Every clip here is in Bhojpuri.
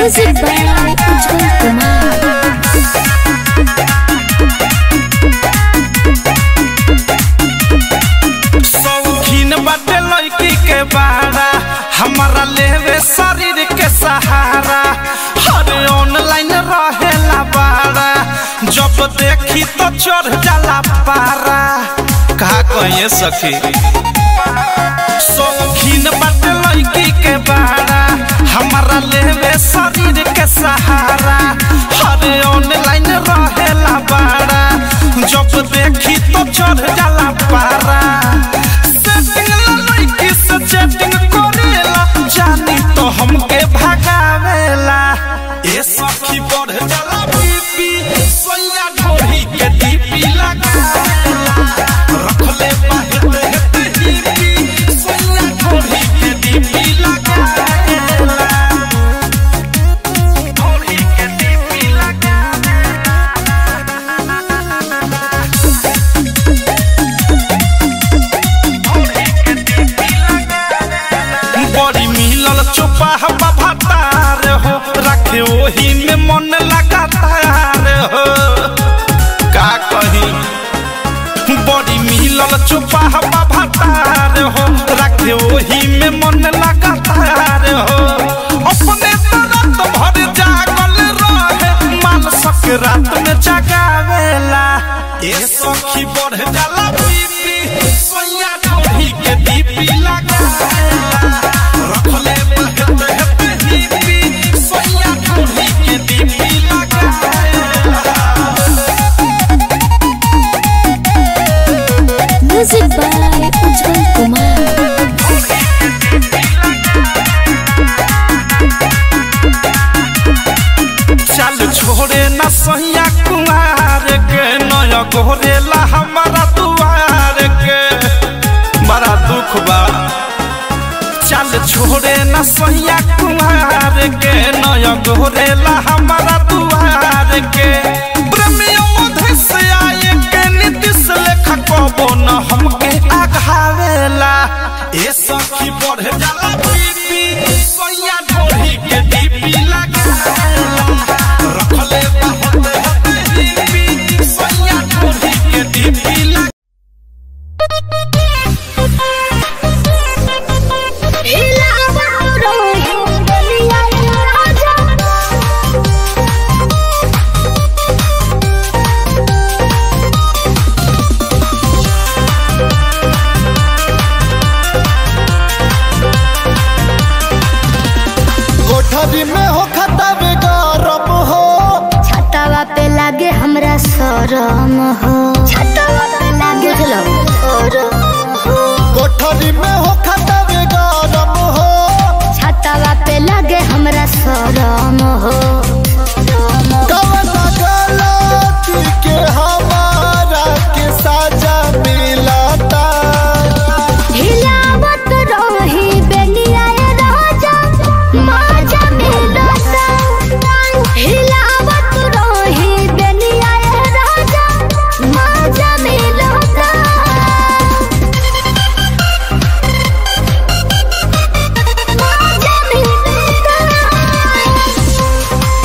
म्यूजिक बाय उज्जवल कुमार। शौकीन बाटे लड़की के बारा हमारा लेवे शरीर के सहारा हर ऑनलाइन रहेला बारा जब देखी तो चढ़ जाला पारा कहा कहिए सखी। शौकीन बाटे लड़की के बारा हमारा लेवे शरीर के सहारा हर ऑनलाइन रहेला बारा जब देखी तो चढ़ जाला पारा चैटिंग करेला जानी तो हमके भगावेला ए सखी बढ़ जाला बीपी सोया ढोरी के डीपी लगावेला रखले बाहते हेते डीपी सोया ढोरी के डीपी लगावेला ढोरी के डीपी चुपा हवा भातार हो रखे वही में मन लगातार हो का कही बड़ी मिलल चुपा हवा भातार हो रखे वही में मन लगातार हो अपने तरत भर जागल रहे माल सक रात में जगावेला ए सखी बढ़ जाला बीपी सोया ढोरी के डीपी लगावेला रखले म्यूजिक बाय उज्जवल कुमार। चल छोड़े न सैया कुमार के नया गोरेला हमारा दुआर के बड़ा दुख बा। चल छोड़े न सैया कुमार के नया गोरेला हमारा दुआर के हमके आघावेला ए सखी बढ़ जाला बीपी सोया ढोरी के डीपी लगावेला रखले बाहते हेते डीपी सोया ढोरी के डीपी में हो खतबे गरम हो छतवा पे लागे हमरा शरम हो छतवा पे लागे कोठरी में हो खतबे गरम हो छतवा पे लागे हमरा शरम हो कवना गलती के हमारा के सजा मिलता हिलावत रही बेलिया राजा माजा हिलावत रही बेलिया राजा माजा मिलता माजा मिलता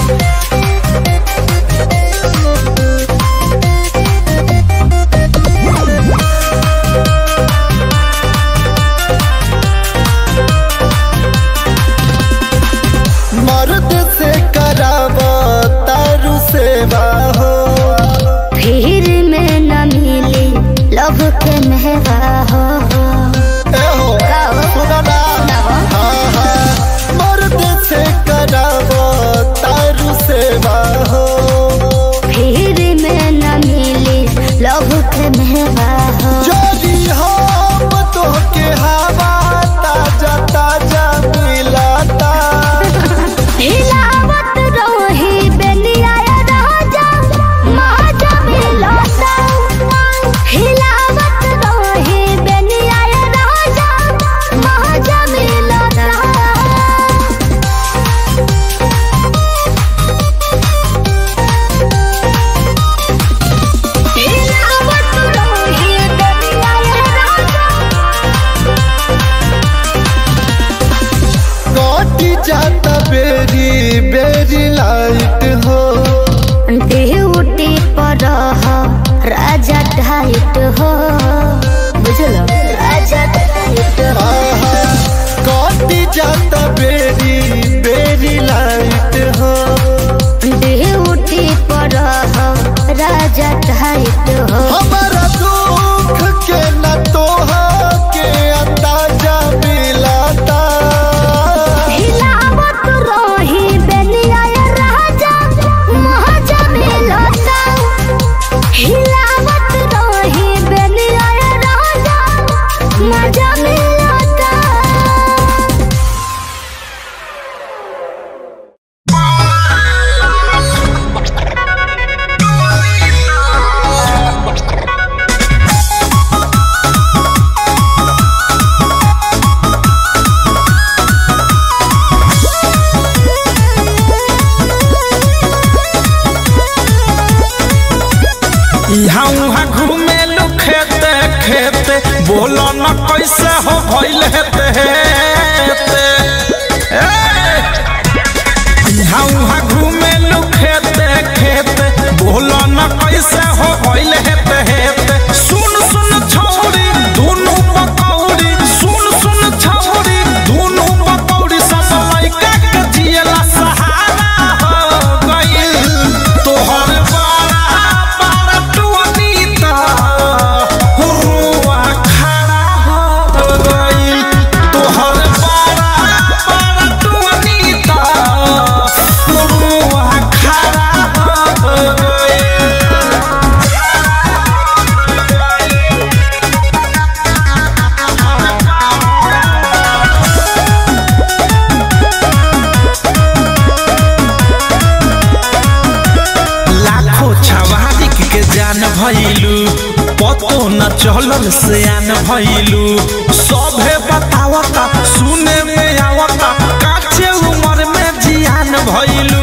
टाइट हो बुझलो राजा टाइट हो कटी जाता बेरी बेरी लाइट हो ड्यूटी पर हो राजा टाइट हो हमारा दुख के न तोहा के अंदाजा मिलाता हिलावत रही बेलिया राजा महाजा मिलता हिलावत रही बेलिया राजा मजा मिलता यहाँ घूमे लू खेते खेते बोलो न कैसे हो भइल हेते यहाँ घूमे लू खेते खेते बोलो न कैसे हो भइल हेते सुन सुन छौरी दोनों पकौड़ी सुन सुन छौरी दोनों पकौड़ी सब लइका के जियला सहारा हो गइल तोहर भइलू पतो न चलल सियान भइलू सभे बतावता सुने में आवता काचे उम्र में जियान भइलू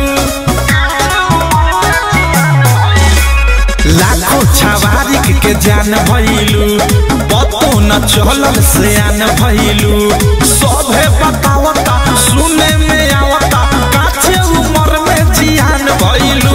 लाखों छवारिक के जान भइलू पतो न चलल सियान भइलू सभे बतावता सुने में आवता काचे उम्र में जियान भइलू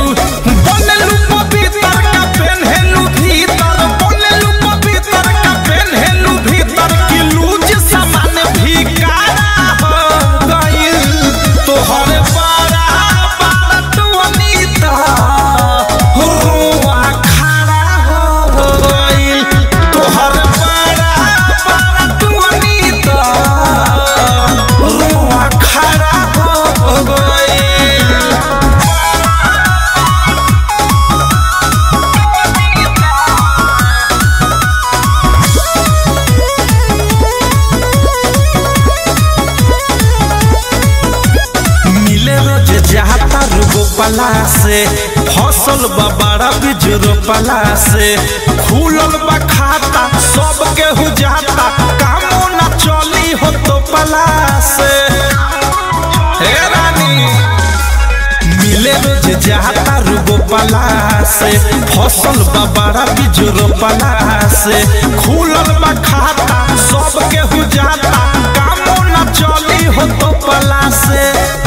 रोपला से फसल बड़ा बीज रोपला से खुलल बा खाता सब केहू जाता कामो न चली हो तो पला से हे रानी मिले रोज जाता रोपला से फसल बड़ा बीज रोपला से खुलल बा खाता सब केहू जाता कामो न चली हो तो पला से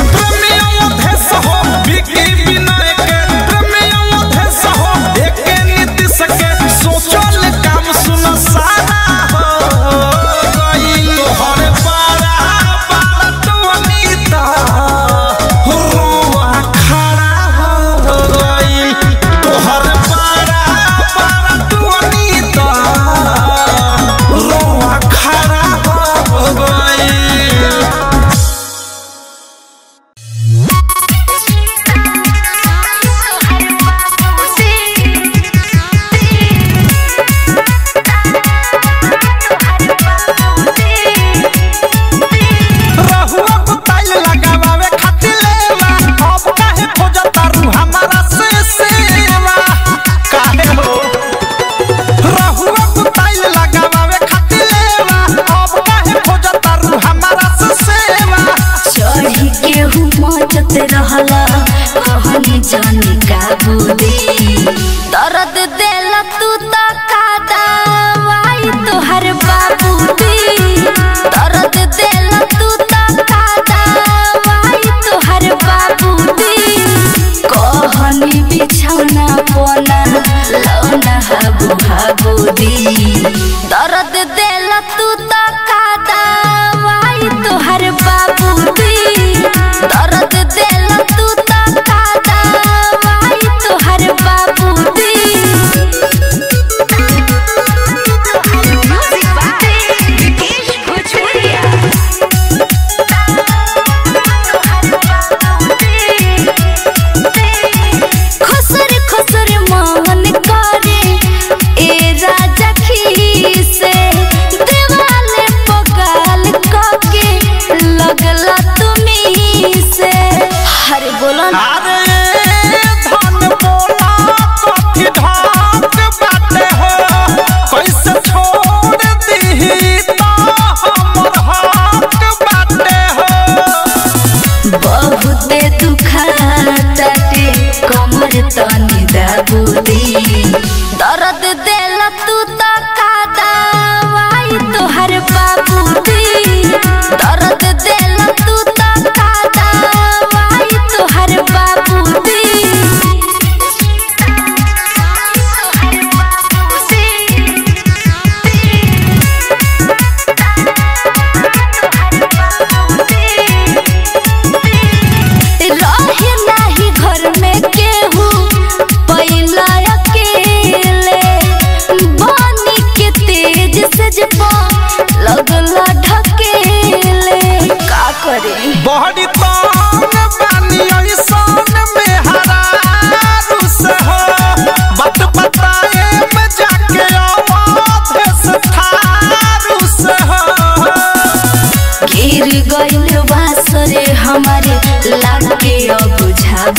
जानी का बुदी दर्द देला तू तो का दवाई तोहर बाबूदी दर्द देला तू तो का दवाई तोहर बाबूदी कहनी बिछौना पोना लौना हाबू हाबू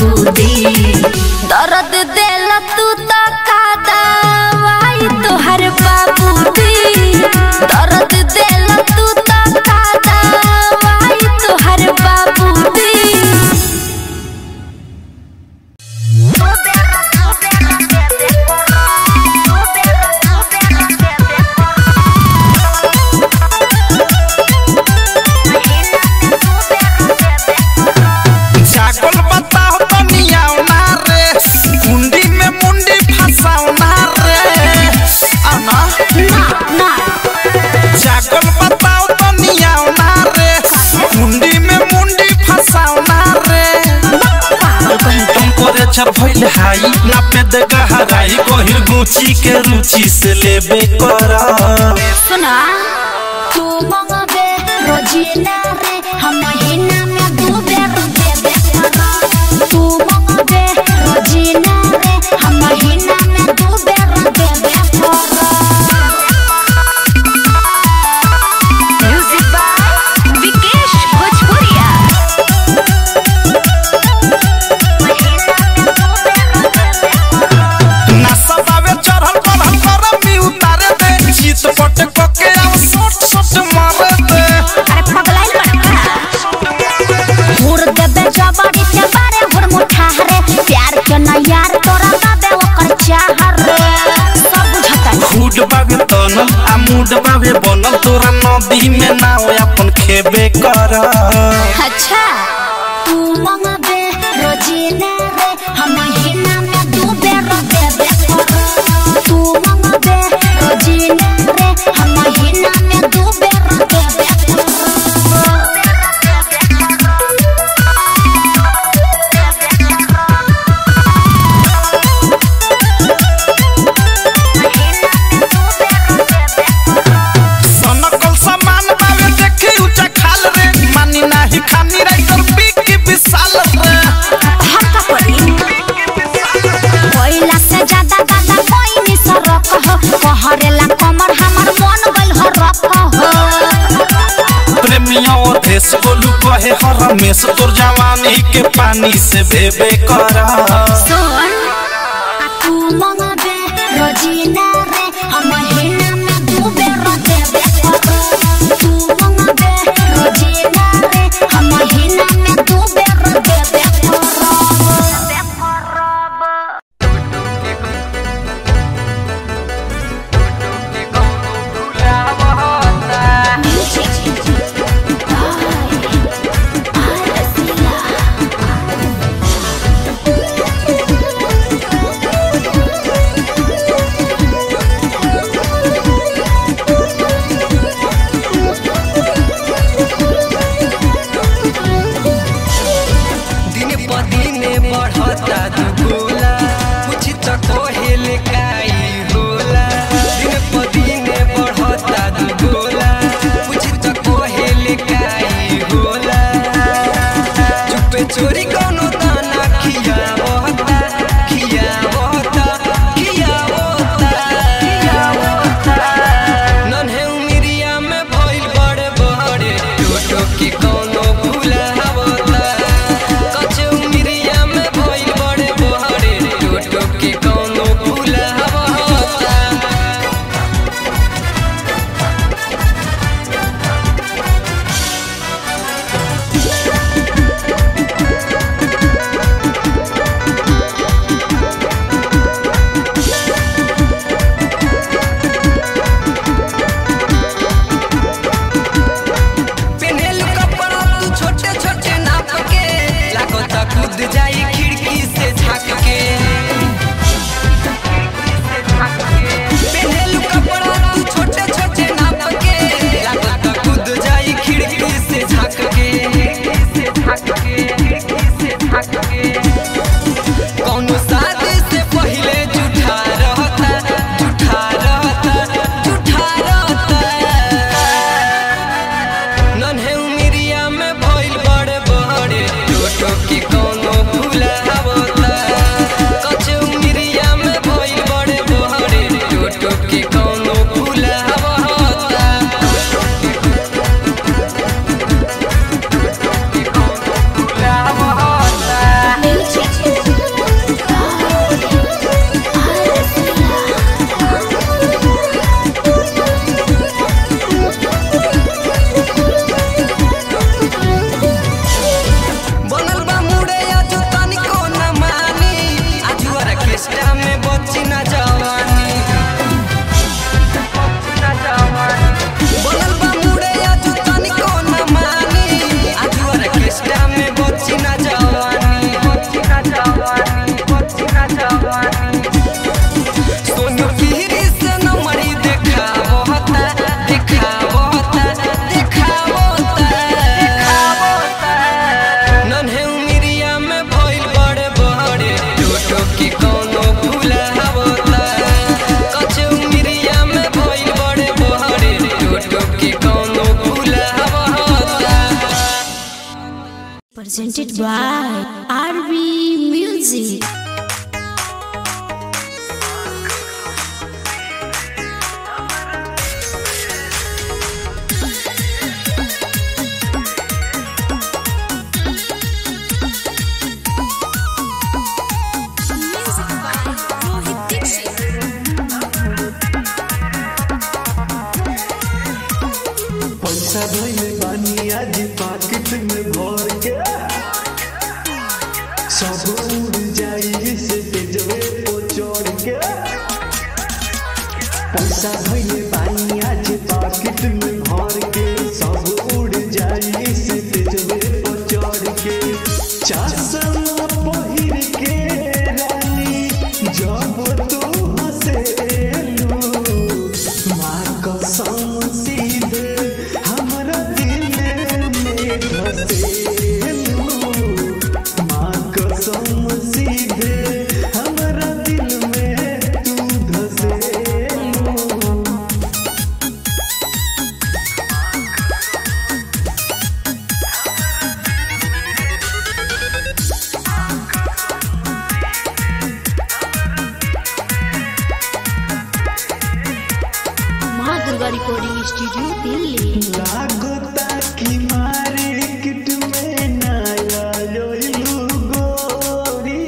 बाबू दी दर्द देला तू तो का दवाई तोहर बाबू दी दर्द देला तू तो का दवाई तोहर बाबू दी भइल हाई नापे दे गहराई कोहिर गुची के रुचि से लेबे करा सुना तू मंगबे रोजीना रे हम महीना में दू बेर देबे करा तू मंगबे रोजीना रे हम महीना में दू बेर देबे करा म्यूजिक बाय विकेश भोजपुरिया पट के आओ शॉट शॉट मारे दे अरे पगलाइल बड़का हुर देबे जबड़ी से बारे हुर मुठा रे प्यार के ना यार तोरा बाबे ओकर चाह रे सब बुझता खुद बाबे तनल आ मूड बाबे बनल तोरा नदी में नाव अपन खेबे कर अच्छा तू मंगबे रोजीना रे हम महीना में दू बेर देबे तू मंगबे रोजीना रे हम महीना में दू बेर देबे सनकल सामान बाबे देखी ऊंचा खाल रे मानी नाही खानी राइटर बिक की विशाल रे हम का पड़ी कोइला से ज्यादा गादा कोई नहीं सरक हो कहरेला कमर हमर मन गइल हो रख हो प्रेमिया ओ देश गोलू कहे हर रमेश तोर जवानी के पानी से भेबे करा सुन तू मंगबे रोजीना रे हम महीना में दू बेर देबे तू मंगबे रोजीना रे हम महीना में दू बेर देबे presented by RB Music. पैसा धइले बानी आज पाकिट में भर के सब उड़ जाई से तेजवे को चढ़ के पैसा धइले बानी आज पाकिट में भर के सब उड़ जाई से तेजवे को चढ़ के चासला पहिर के रानी जब तू हंसेलू मार कसम सीधे हमरा दिल में धसेलू माँ कसम सीधे हमरा दिल में तू धसेलू। माँ दुर्गा रिकॉर्डिंग स्टूडियो दिल्ली। लागता कि मार्केट में नया लोइलू गोरी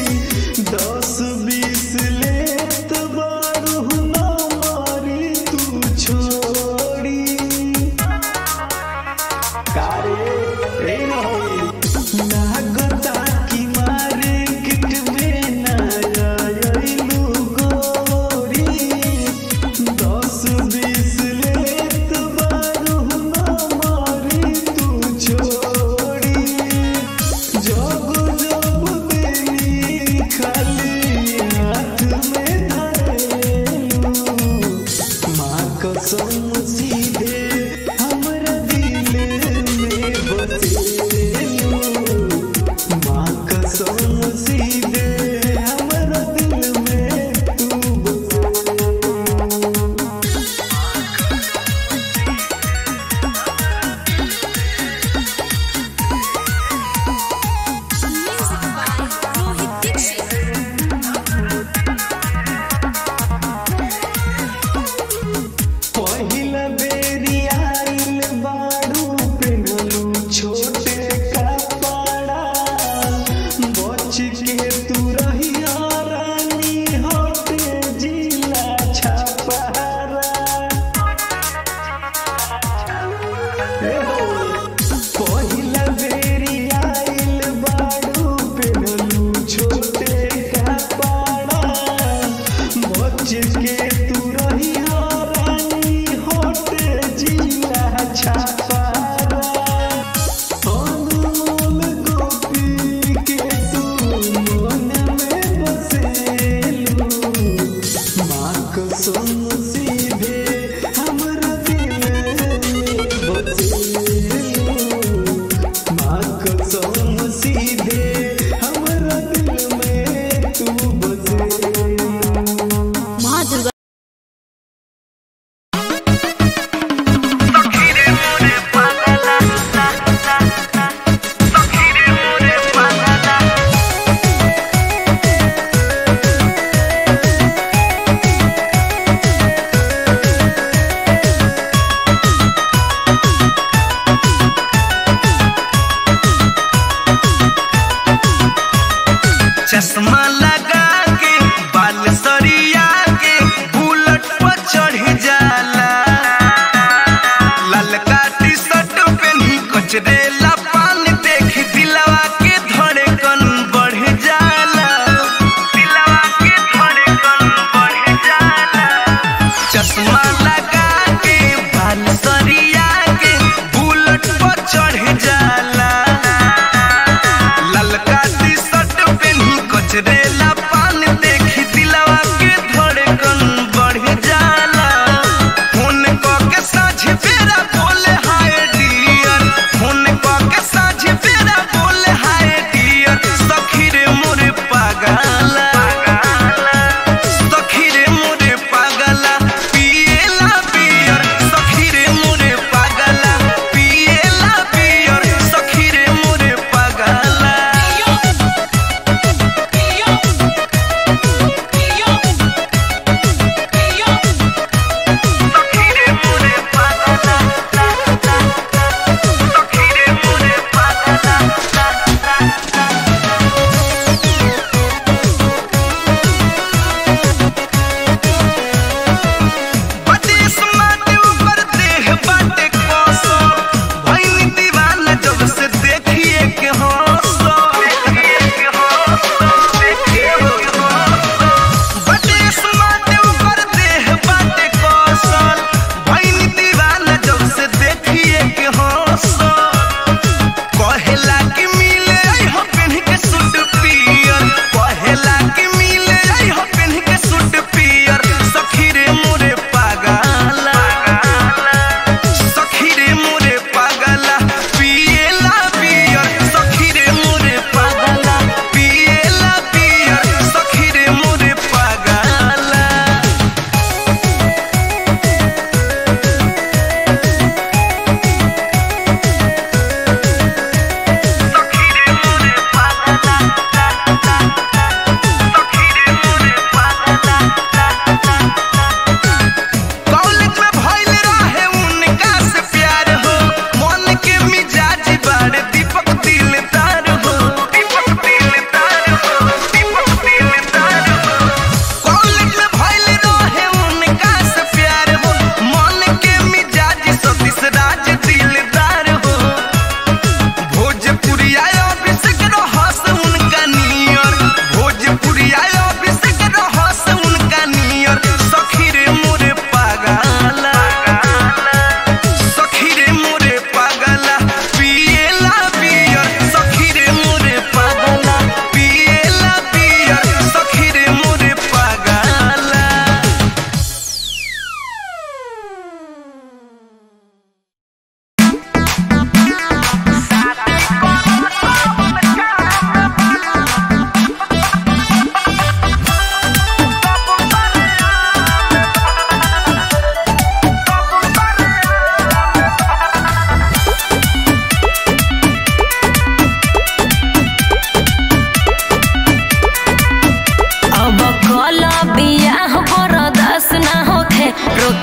10-20 लेत बारू न मारी तू छोड़ी कारे रे लागता कि मार्केट में नया लोइलू गोरी 10-20 लेत बारू न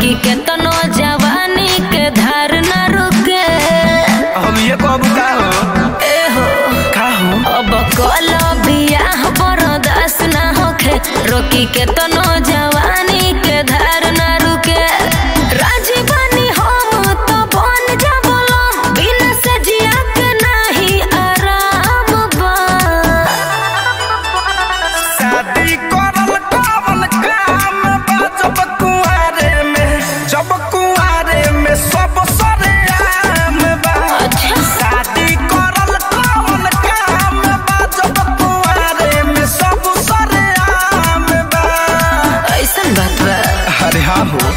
रोकी के तनो जवानी के धार न रुके। हम ये कब का हो ए हो का हो अब कल बियाह बर्दाश्त न होखे। रोकी के तनो जवानी के धार न रुके। राजी बनी हम तो बन जाबलो बिना से जिया के नहीं आराम बा। शादी करल कवन काम बा जब कुआरे में सब सरेआम बा। शादी करल कवन काम बा जब कुआरे में सब सरेआम बा। ऐसन बात बा। अरे हाँ हो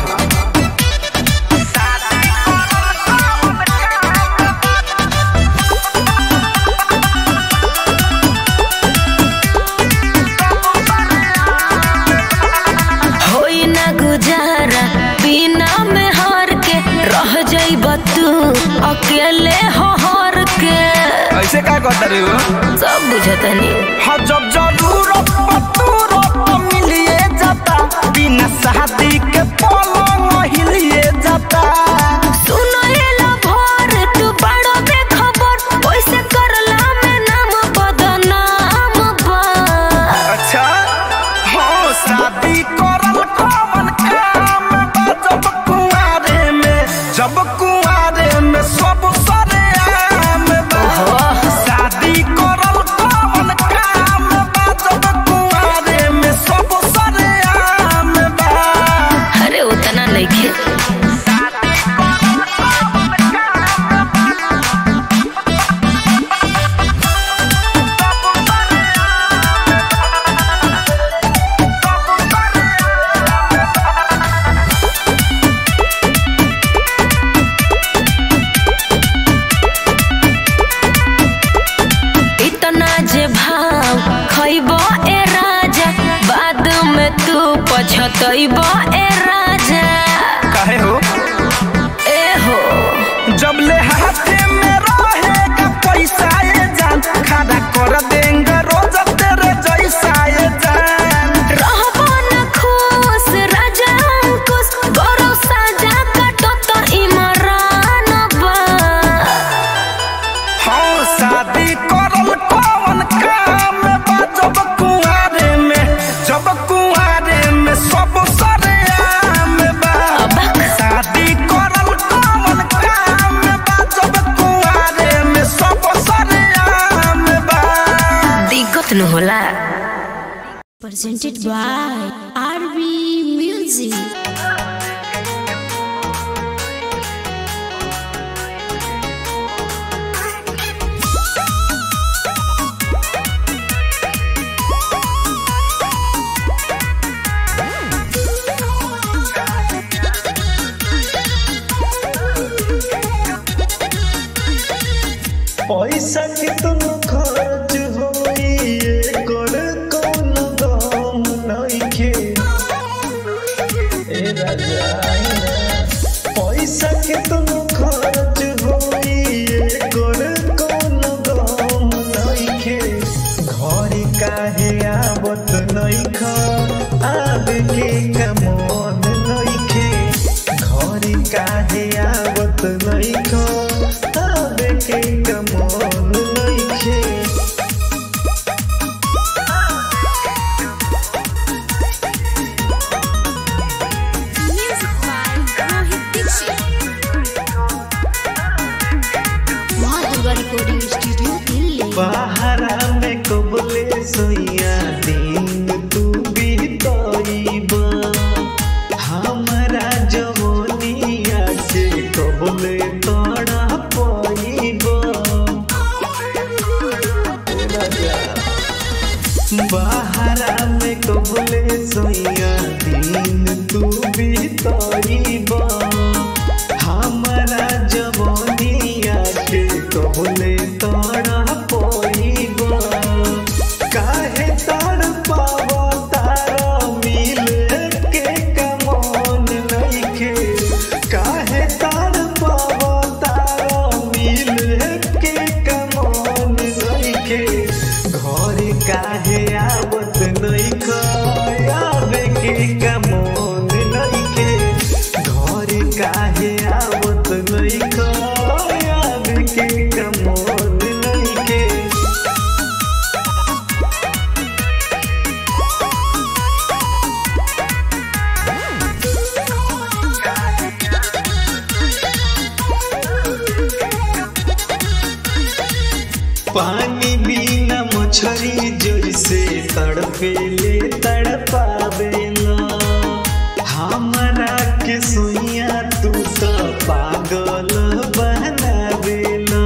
होई ना गुजारा बिना में हार के रह जाइब तू अकेले हर के। ऐसे का कहता रे हो सब बुझतनी। हाँ जब जरूरत मिलिए जाता बिना शादी के पलंग हिलिए जाता। सुनो एला भोर तू बड़ो बेखबर ओइसे करला में नाम बदनाम बा। अच्छा हाँ शादी करल कवन काम बा जब कुआरे में सब सरेआम बा। शादी करल कवन काम बा जब कुआरे में सब सरेआम बा। अरे उतना नइखे। इतना जे भाव खइबो ए राजा बाद में तू पछतइबो ए राजा। काहे हो ए हो जब ले हाथे में रहेगा पैसा ये जान खड़ा कर देंगे रोज तेरे जैसा ये जान। रहबो न खुश राजा अंकुश गौरव साजा काटो तो इमरान बा। हाँ शादी करल कवन काम बा जब कुआरे में सब सरेआम बा। शादी करल कवन काम बा जब कुआरे में सब सरेआम बा। दिक्कत न होला। Presented by RB Music. पैसा कितना खर्च होई एकर कौनो दाम नइखे। ए राजा पैसा कितना खर्च होई एकर कौनो दाम नइखे। घर काहे आवत नइखा आवे के कमोन नइखे। घर काहे आवत नइखा आवे के कमोन नइखे। Music by Rohit Dixit. Madhuba Recording Studio, Delhi. बाहरा में कबले सोया दिन तू बीतइबा। हमरा जवनिया से कबले तड़ा पइबा। बाहरा में कबले सोया दिन तू बीतइबा। हमरा जवनिया के कबले तड़ा पइबा। काहे तड़पावा तारा मिले के कमोन नइखे। काहे तड़पावा तारा मिले के कमोन नइखे। घर काहे आवत नइखे आवे के कमोन नइखे। पानी बिना मछरी जैसे तड़पेले तड़पावेला हमरा के सोनिया तू तो पागल बनावेला।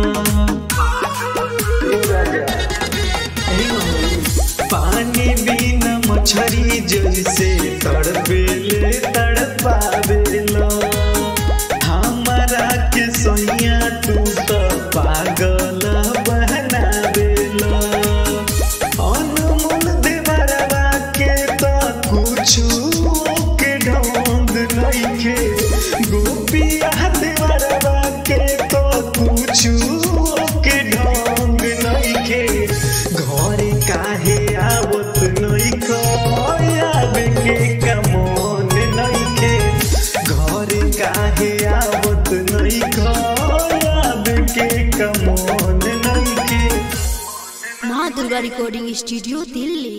पानी बिना मछरी जैसे तड़पेले तड़पावेला हमरा के सोनिया तू तो पागल बनावेला। अनमोल देवरवा के तो कुछु के ढंग नइखे गोपिया देवरवा के तो कुछु के ढंग नइखे घर काहे आवत नइखे आवे के कमोन नइखे घर काहे आवत नइखे आवे के कमोन नइखे। माँ दुर्गा रिकॉर्डिंग स्टूडियो दिल्ली।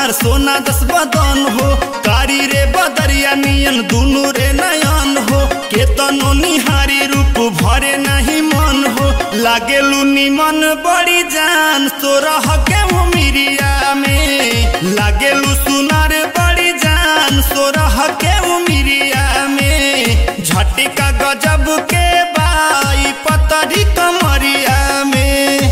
तोहर सोना दस बदन हो कारी रे बदरिया नियन दुनु रे नयन हो केतनो निहारी रूप भरे नहीं मन हो लागेलू निमन बड़ी जान सोरह के उमिरिया में लागेलू सुनार बड़ी जान सोरह के उमिरिया में झटिका गजब के बाई पतरी कमरिया में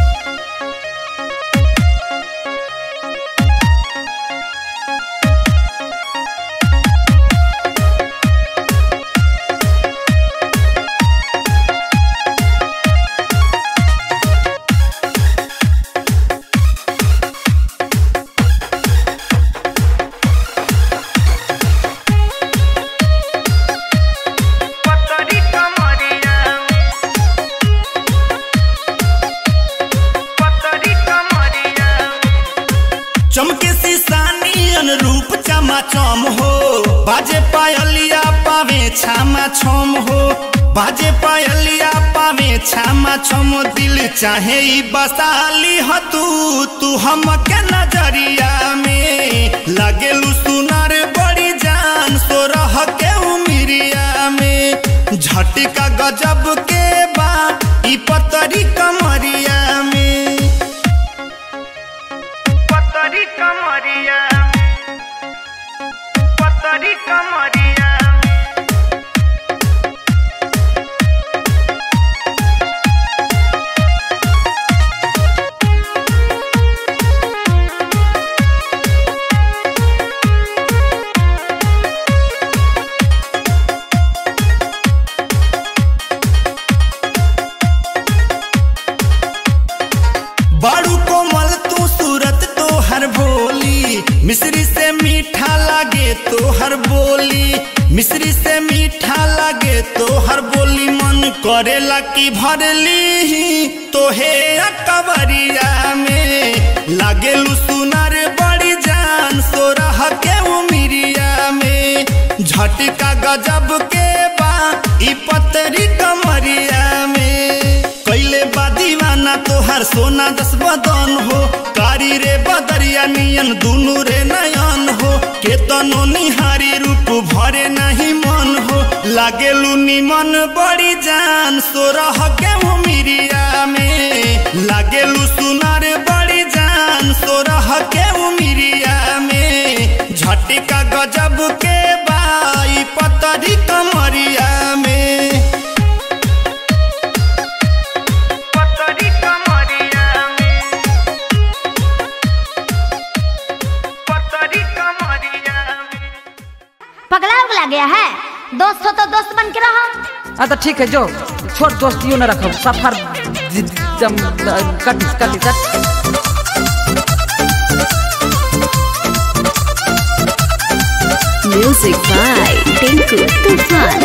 चमके सीसानियन रूप चमाचम हो बाजे पायलिया पावे छामा छम हो बाजे पायलिया पावे छामा छम दिल चाहे ई बसाली ह तू हमके नजरिया में लागेलू सुनार बड़ी जान सोरह के उमिरिया में झटिका गजब के बा ई पतरी कमरिया में पतरी कमरिया पतरी कमरिया बाड़ू कोमल तू सूरत तो हर भोली मिश्री से मीठा लागे तो हर बोली मिश्री से मीठा लागे तो हर बोली मन करेला की भरली तो हे कवरिया में लागेलू सुनार बड़ी जान सोरह के उमिरिया में झटका गजब के बा ई पतरी कमरिया में कैले बा दीवाना तोहर सोना दस बदन हो कारी रे बदरिया नियन दुनु रे नयन हो केतनो निहारी रूप भरे नहीं मन हो लागेलू निमन बड़ी जान सोरह के उमिरिया में लागेलू सुनार बड़ी जान सोरह के उमिरिया में झटिका गजब के बाई पतरी कमरिया में पतरी कमरिया में पतरी कमरिया में पगला उगला गया है। दोस्त हो तो दोस्त बन के रहो। हाँ तो ठीक है जो छोट दोस्तियों न रखो सफर कट म्यूजिक बाय टिंकू तूफान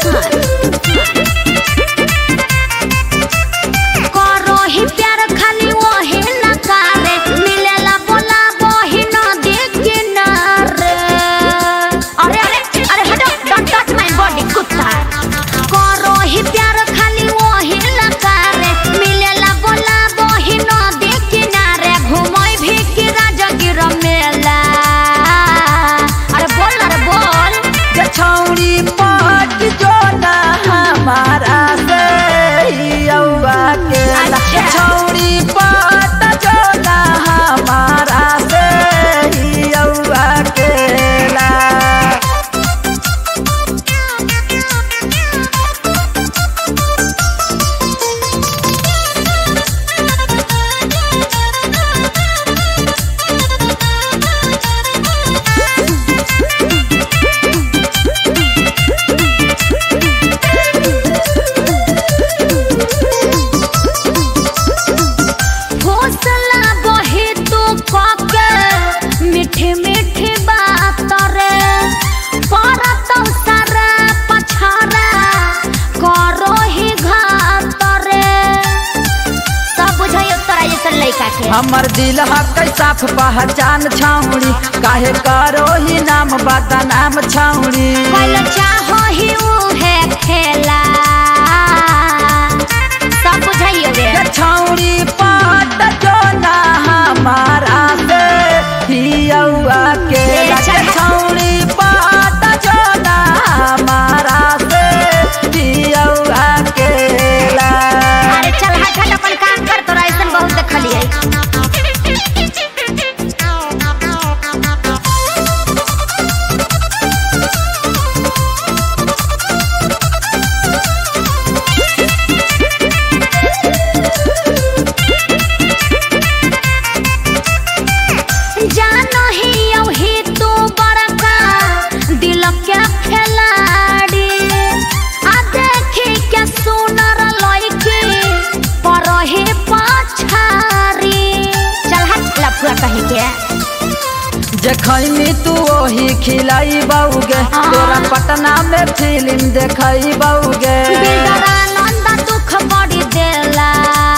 करो ही प्यार खाली वही न करे मिलेला बोला वही न देख किनारे। अरे अरे अरे हटो डोंट टच माय बॉडी कुत्ता। करो ही प्यार खाली वही न करे मिलेला बोला वही न देख किनारे घुमोई भी की राजगिर मेला। अरे बोल छौड़ी पट जो ना हमारा से यौवा के छौड़ी पट जो ना हमारा से यौवा के हमर दिल हक साफ पहचान छौड़ी काहे करो ही नाम बता नाम छौड़ी चाहो ही उहे खेला सब बुझाइयो रे छौड़ी पाट जो ना हमारा से ही खैमी तू वही खिलाई बउगे तोरा पटना में फिल्म देखई बउगे बिल्डरानंद दुख बड़ी देला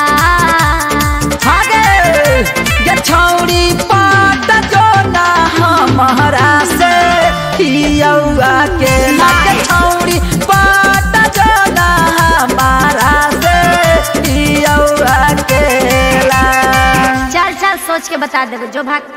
ये छौड़ी पाट जो ना हमारा से हियौआ के लागे छौड़ी पाट जो ना हमारा से हियौआ के ला। चल चल सोच के बता देबे जो भाग।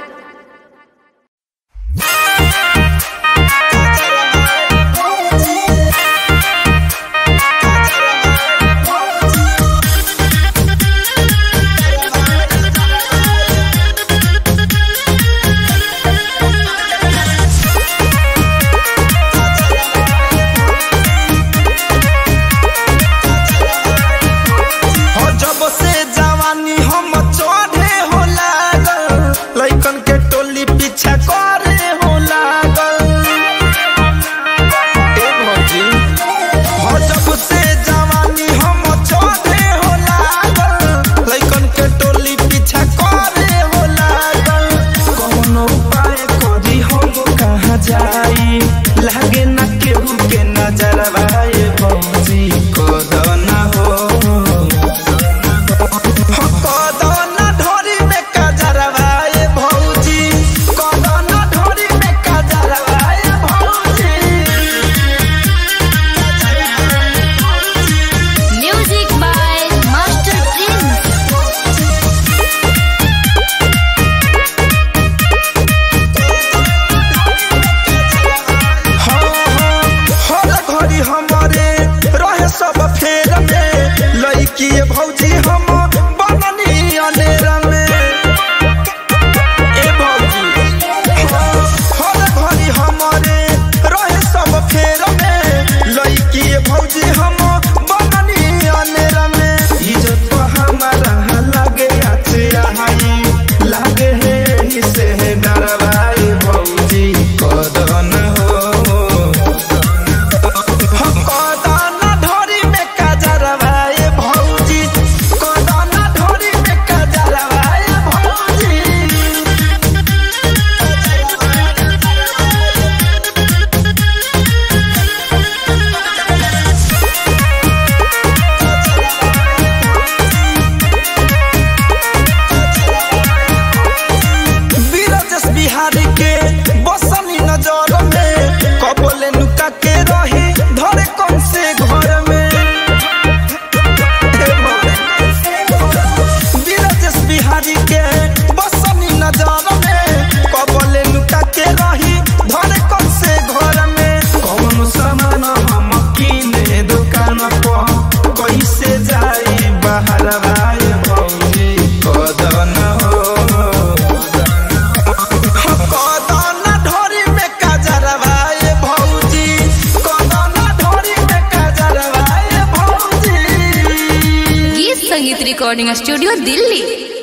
Recording studio Delhi.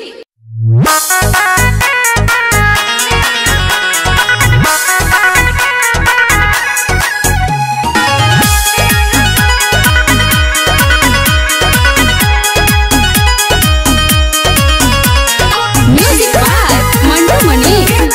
Music by Mandu Mani.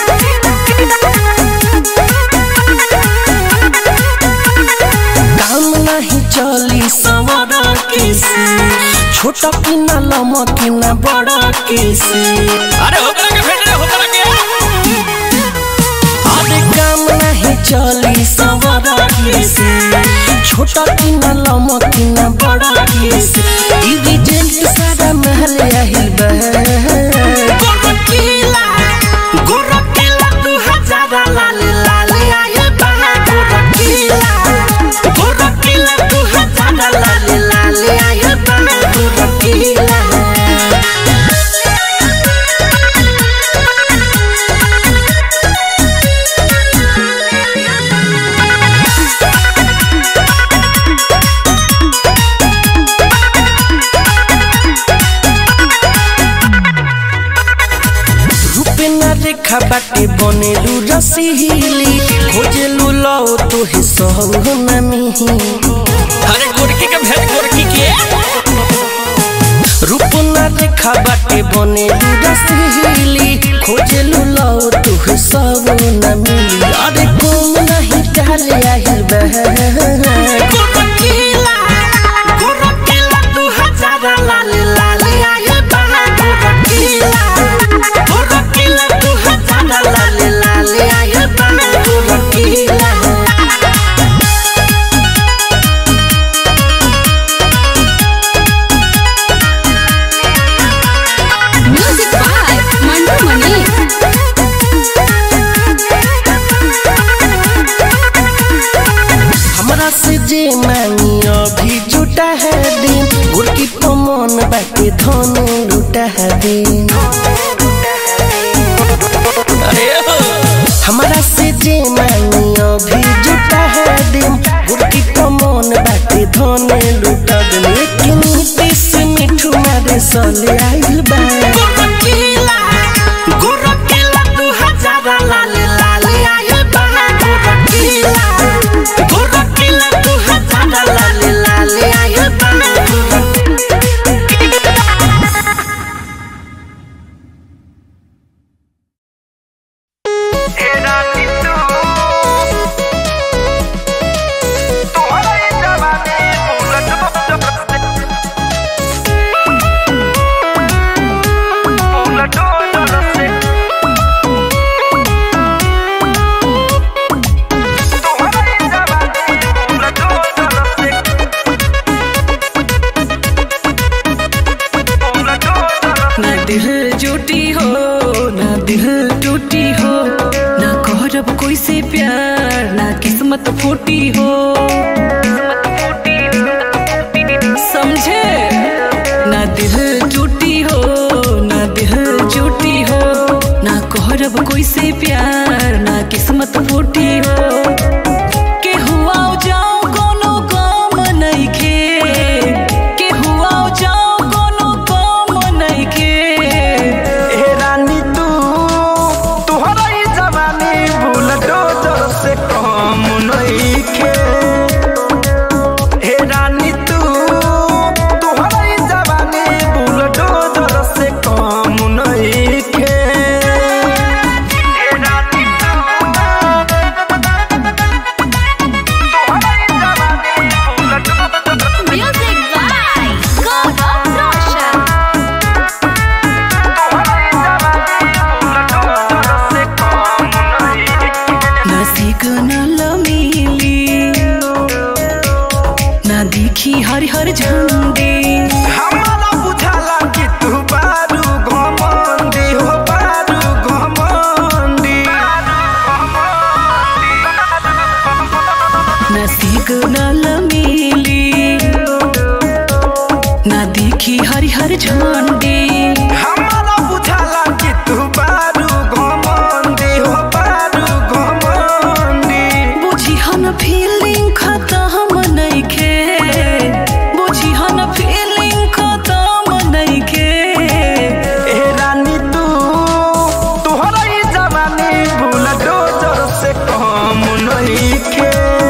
काम नहीं चली सवरा किसी छोटा किना लम्बा किना बड़ा किसी। अरे होकर के भेज रहे होकर के। अरे काम नहीं चली सवरा किसी छोटा किना लम्बा किना बड़ा किसी। ई रिजल्ट सारा महल यही गोरकीला 2000 लाल लाल आए बहा गोरकीला 2000 लाल लाल आए बहा गोरकीला। रेखा बाटे बनेलू रसीली खोजेलू लो तो ही सहु न मिही। अरे गोरकी के भेज गोरकी के। रूप न रेखा बाटे बनेलू रसीली खोजे लुलो तू सब न मिली अरे कम नहीं डाल आहिल गोरखीला गोरखीला 2000 लाल लाल आहिल गोरखीला गोरखीला 2000 लाल लाल आहिल गोरखीला म्यूजिक बाय मंटू मनी। हमरा से जे मांगी अभी जुटा है दिन गुरकी पमन बाटे धन लुटा है दिन हमरा से जे मांगी अभी जुटा है दिन गुरकी पमन बाटे धन लुटा दिन लेकिन तीस मिठू मारे सले आइल बा गोरखीला गोरखीला 2000 लाल लाल आइल बा गोरखीला गोरखीला 2000 लाल लाल आइल बा ना दिल टूटी हो ना दिल टूटी हो ना कहरब कोई से प्यार ना किस्मत फूटी हो समझे ना दिल टूटी हो ना दिल टूटी हो ना कहरब कोई से प्यार ना किस्मत फूटी हो के हुआ जाओ कोनो काम नहीं खे के हुआ जाओ कोनो काम नहीं खे ए रानी तू तोहरा ही जवानी भूल डोजर से कम नइखे ए रानी तू तोहरा ही जवानी भूल डोजर से कम नइखे ए रानी तू तोहरा ही जवानी भूल डोजर म्यूजिक बाय गौरव रोशन। ना सिग्नल मिली ना दिखी हरिहर झंडी हमारा बुझाला कि तू बारू घमंडी हो बारू घमंडी ना सिग्नल मिली ना दिखी हरिहर झंडी हमारा बुझाला कि तू बारू घमंडी हो बारू घमंडी बुझी हन फीलिंग खत्म नइखे बुझी हन फीलिंग खत्म नइखे ए रानी तू तोहरा ही जवानी भूल डोजर से कम नइखे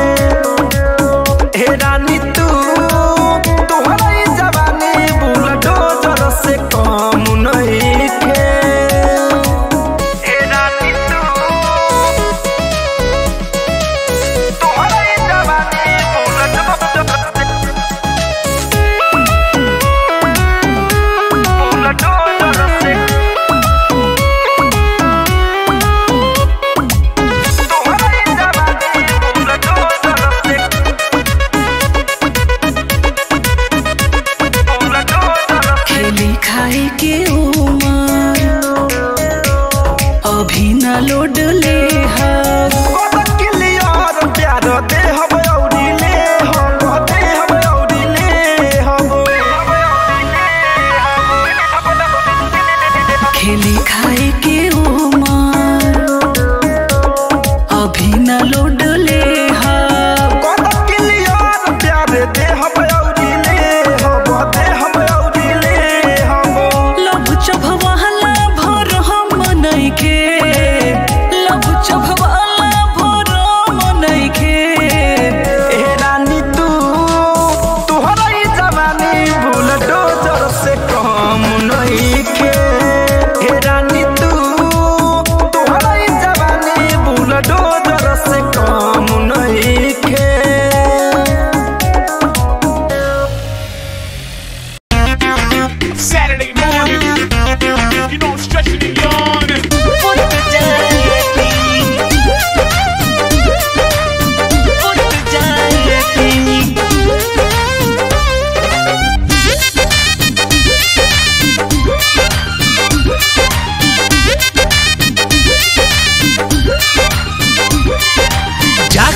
ए रानी तू तोहरा ही जवानी भूल डोजर से कम नइखे ए रानी तू तोहरा ही जवानी भूल डोजर से खेली खाए के उमर अभी न लोड ले हब प्यार दे हम औरी ले हम दे हम औरी ले हम खेली खाए के उमर अभी न लोड ले हब प्यार दे हम औरी ले हम दे हम औरी ले हम लब चभवाला भर हम नइखे लब चभवाला भर हम नइखे ए रानी तू तोहरा ही जवानी भूल डोजर से कम नइखे ए रानी तू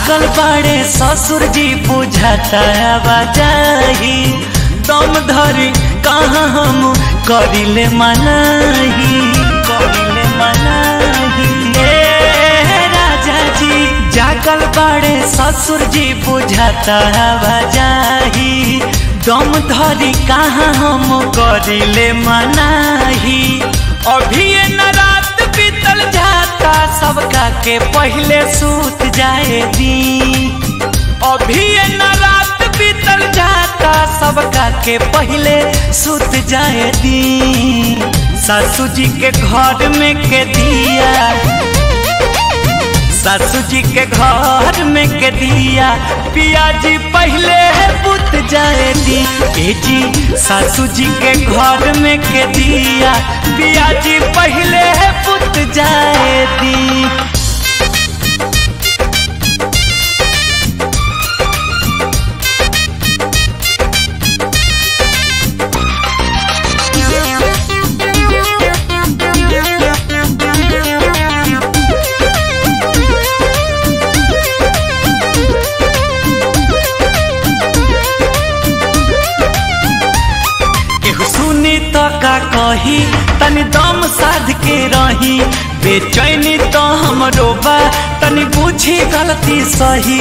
जागल बड़े ससुर जी बुझाता आवाजाही दम धरी कहाँ हम करिले मनाही राजा जी जागल बड़े ससुर जी बुझाता आवाजाही दम धरी कहाँ हम करिले मनाही अभी न रात बीतल जाता सबका के पहले सूत जाए दी अभी न रात बीतल जाता सबका के पहले सूत जाए दी सासू जी के घर में के दिया सासू जी के घर में के दिया पिया जी पहले बुत जाए दी ए जी सासू जी के घर में के दिया पिया जी पहले बुत जाए दी का कही तनी दम साध के रही बेचैनी तो हमरो बा तनी बुझी गलती सही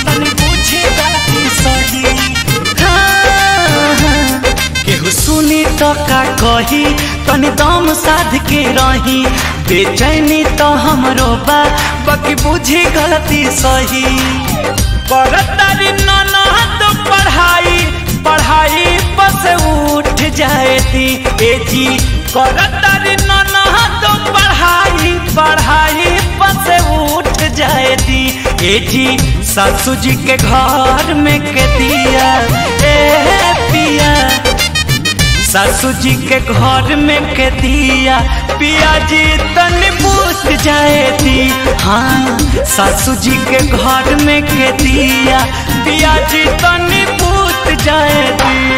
केहू सुनी तो का कही तनी दम साध के रही बेचैनी तो हमरो बा बाकी बुझी गलती सही करतारी ननद पढ़ाई बस उठ जाए थी ए जी करतारी ननद पढ़ाई बस उठ जाए थी ए जी सासू जी के घर में के दिया ए पिया सासू जी के घर में के दिया पिया जी तनी पूछ जाए थी हाँ सासू जी के घर में के दिया पिया जी तनी पूछ जाए थी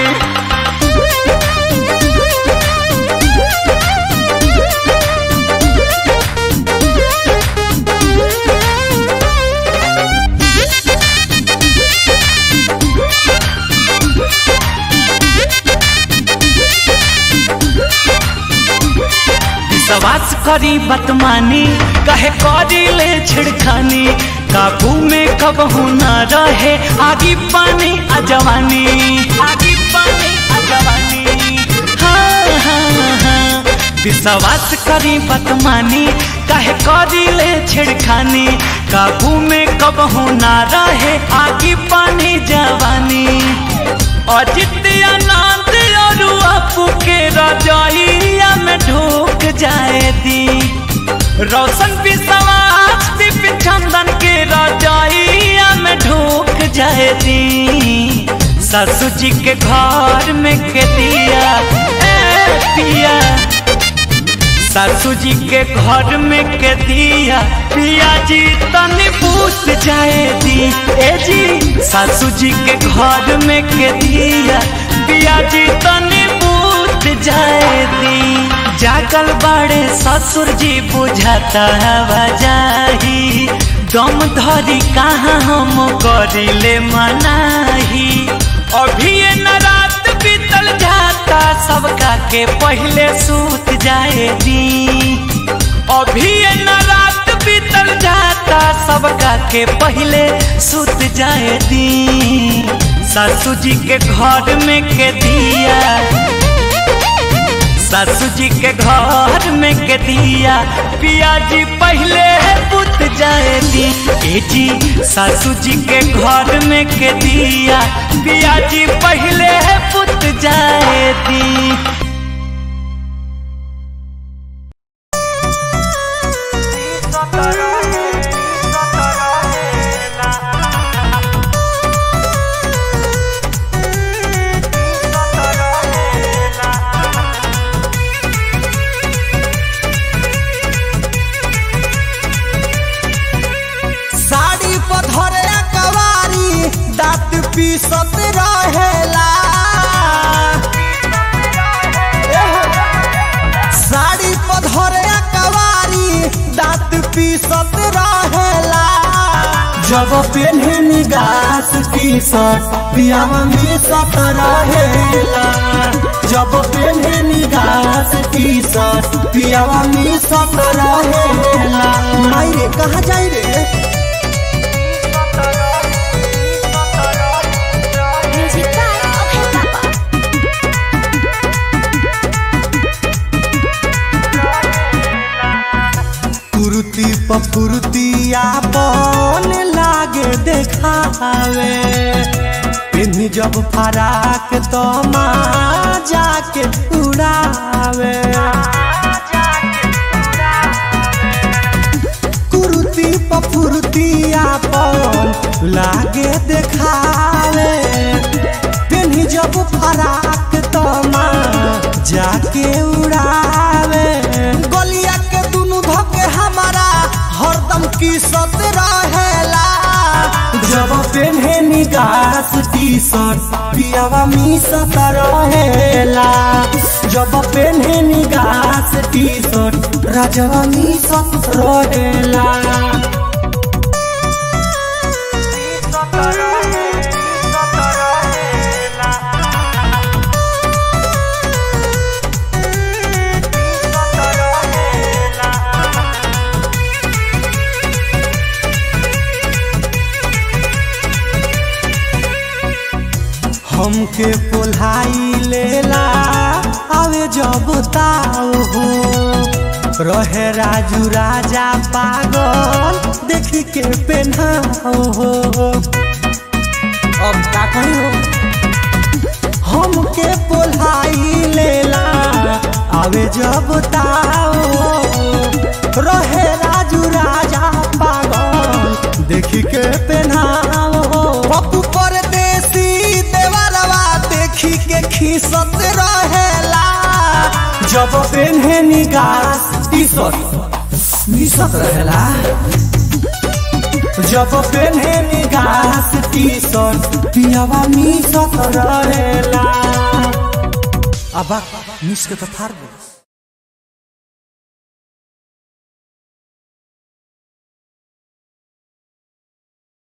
विश्वास करी बतमानी कहे करी ले छिड़खानी काबू में कबहू न रहे आगी पानी अजवानी हाँ हाँ हाँ विश्वास करी बतमानी कहे करी ले छिड़खानी काबू में कबहू न रहे आगी पानी जवानी अजित आनंद और अपू के रजाइया में ढूक जाए दी रोशन विश्वास विपिन चंदन के रजाइया में ढूक जाए दी सासू जी के घर में के दिया ए पिया सासू जी के घर में के दिया पिया जी तनी पूछ जाए दी ए जी सासू जी के घर में के दिया पिया जी तनी पूछ जाए दी जागल बड़े ससुर जी बुझाता आवाजाही दम धरी कहाँ हम करिले मनाही अभी न रात बीतल जाता सबका के पहले सूत जाए दी अभी न रात बीतल जाता सबका के पहले सूत जाए दी सासू जी के घर में के दिया सासू जी के घर में के दिया पिया जी पहले पुत जाए दी ए जी सासू जी के घर में के दिया पिया जी पहले पुत जाए दी पीसत रहेला साड़ी पधरे कवारी दांत पीसत रहेला जब पेन्हे निगास टी शर्ट पियावा मिसत रहेला। जब पेन्हे निगास टी शर्ट पियावा मिसत रहेला। माई रे कहाँ जाई रे? कुर्ती पकुर्ती आपन लागे देखावे, पिन्ही जब फराक तो माँ जाके उड़ावे। कुर्ती पकुर्ती आपन लागे देखावे, पिन्ही जब फराक तो माँ जाके उड़ावे। गलिया के दुनु धोके हमारा हरदम किसत रहेला। जब पेन्हे निगास टी शर्ट पियावा मिसत रहेला। जब पेन्हे निगास टी शर्ट राजवा मिसत रहेला। हमके पोल्हाई लेला आवे जब ताऊ हो, रहे राजू राजा पागल देखी के पेन्हाओ हो। अब का कही हो? हमके पोल्हाई लेला आवे जब ताऊ हो, रहे राजू राजा पागल देखी के पेन्हाओ हो। पप्पू परदेसी देखी के खीसत रहेला। जब पेन्हे निगास टी शर्ट मिसत रहेला। जब पेन्हे निगास टी शर्ट पियावा मिसत रहेला। अब मिस के तो फाड़ दो।